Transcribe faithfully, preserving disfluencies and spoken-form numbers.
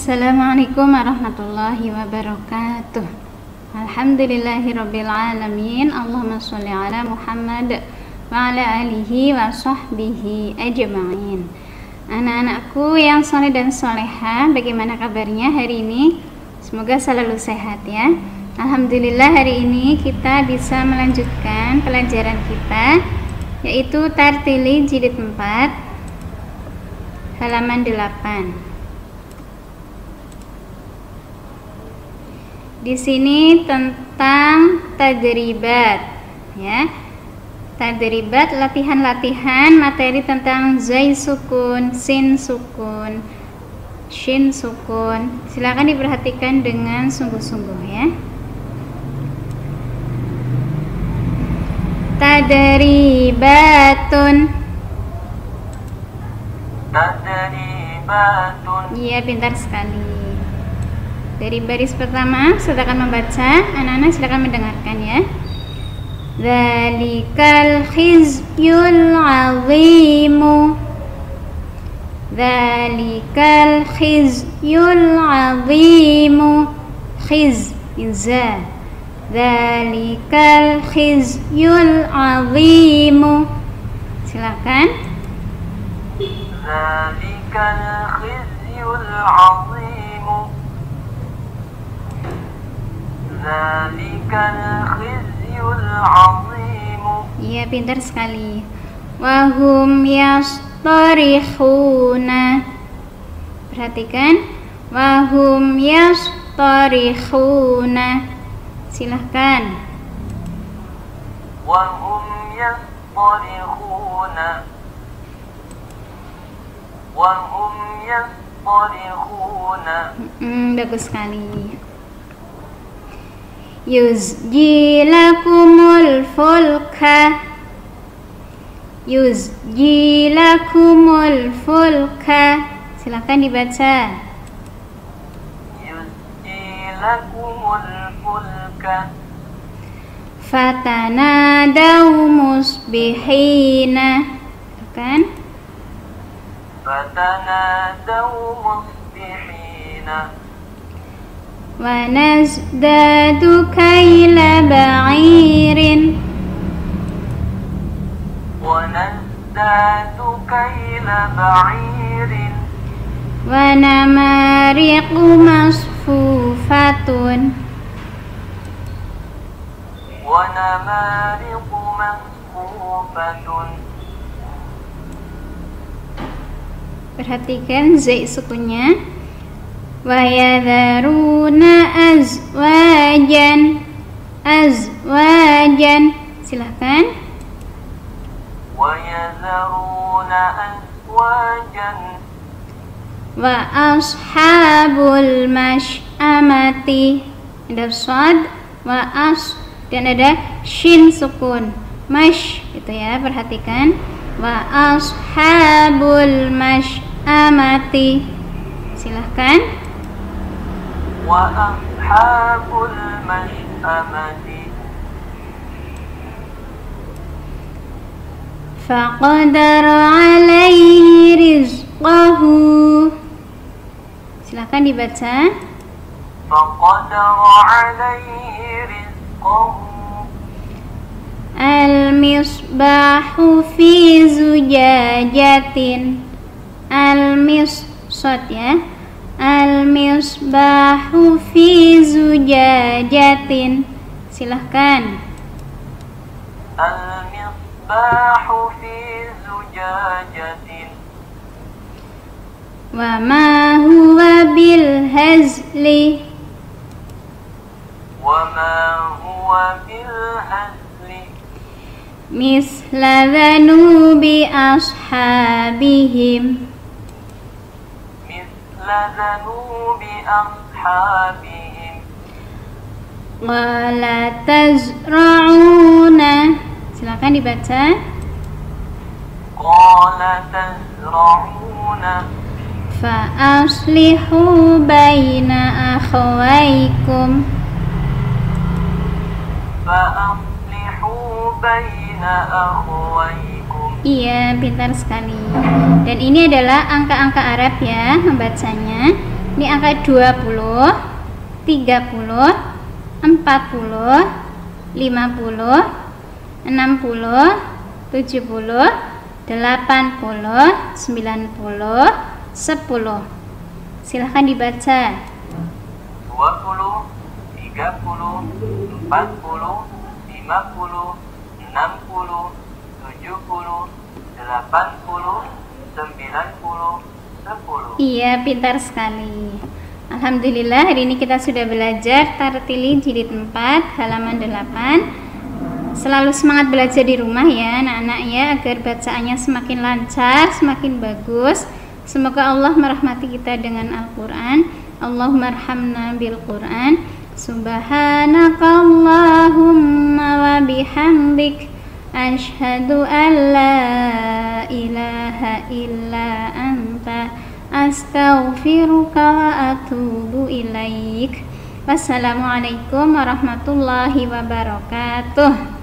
Assalamualaikum warahmatullahi wabarakatuh. Alhamdulillahirabbil alamin. Allahumma sholli ala Muhammad wa ala alihi wa sahbihi ajma'in. Anak-anakku yang soleh dan soleha, bagaimana kabarnya hari ini? Semoga selalu sehat ya. Alhamdulillah hari ini kita bisa melanjutkan pelajaran kita, yaitu Tartili Jilid empat halaman delapan. Di sini tentang tadribat ya. Tadribat latihan-latihan materi tentang zai sukun, sin sukun, shin sukun. Silakan diperhatikan dengan sungguh-sungguh ya. Tadribatun. Tadribatun. Iya, pintar sekali. Dari baris pertama, saya akan membaca. Anak-anak silakan mendengarkan ya. Dzalikal khizyul azimu. Dzalikal khizyul azimu. Khiz, iza. Dzalikal khizyul azimu. Silakan. Dzalikal khizyul azimu. Dzalikal khizyul azimu. Iya, pintar sekali. Wahum yastarihuna. Perhatikan. Wahum yastarihuna. Silahkan. Wahum yastarihuna. Wahum yastarihuna. Hmm, bagus sekali. Yuzjilakumul fulka. Yuzjilakumul fulka. Silakan dibaca. Yuzjilakumul fulka. Fatanadaw musbihina. Silakan. Fatanadaw musbihina. Wa nazdadu kayla ba'irin. Wa nazdadu kayla ba'irin. Wa namariqu masfufatun. Wa namariqu masfufatun. Perhatikan zai sukunnya. Wa yadharuna azwajan. Azwajan. Silahkan. Wa yadharuna azwajan. Wa ashabul mash'amati. Ada shad, wa as, dan ada shin sukun. Mash, itu ya, perhatikan. Wa ashabul mash'amati. Silahkan. Wa ashabul mash'amati. Faqadara alaihi rizqahu. Silahkan dibaca. Faqadara alaihi rizqahu. Al-misbahu fi zujajatin. Al-misbah ya. Al-misbahu fi zujajatin. Silahkan. Al-misbahu fi zujajatin. Wa ma huwa bil hazli. Wa ma huwa bil hazli. Misla dhanubi ashabihim. Lazanubi ashabihim. Wala tazra'una. Silakan dibaca. Qala tazra'una. Fa aslihu baina akhawaykum. Fa aslihu baina akhawaykum. Iya, pintar sekali. Dan ini adalah angka-angka Arab ya, membacanya. Ini angka dua puluh, tiga puluh, empat puluh, lima puluh, enam puluh, tujuh puluh, delapan puluh, sembilan puluh, sepuluh. Silahkan dibaca. dua puluh, tiga puluh, empat puluh, lima puluh, enam puluh, tujuh puluh, delapan puluh, sembilan puluh, sepuluh. Iya, pintar sekali. Alhamdulillah, hari ini kita sudah belajar Tartili jilid empat halaman delapan. Selalu semangat belajar di rumah ya anak-anak ya, agar bacaannya semakin lancar, semakin bagus. Semoga Allah merahmati kita dengan Al-Quran. Allahumma arhamna bil Quran. Subhanakallahumma wa bihamdik, asyhadu an la ilaha illa anta, astaghfiruka wa atubu ilaik. Wassalamualaikum warahmatullahi wabarakatuh.